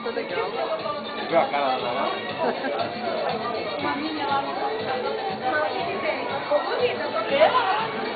foi legal. Viu a cara lá? Uma menina lá no computador. Ficou bonita, só que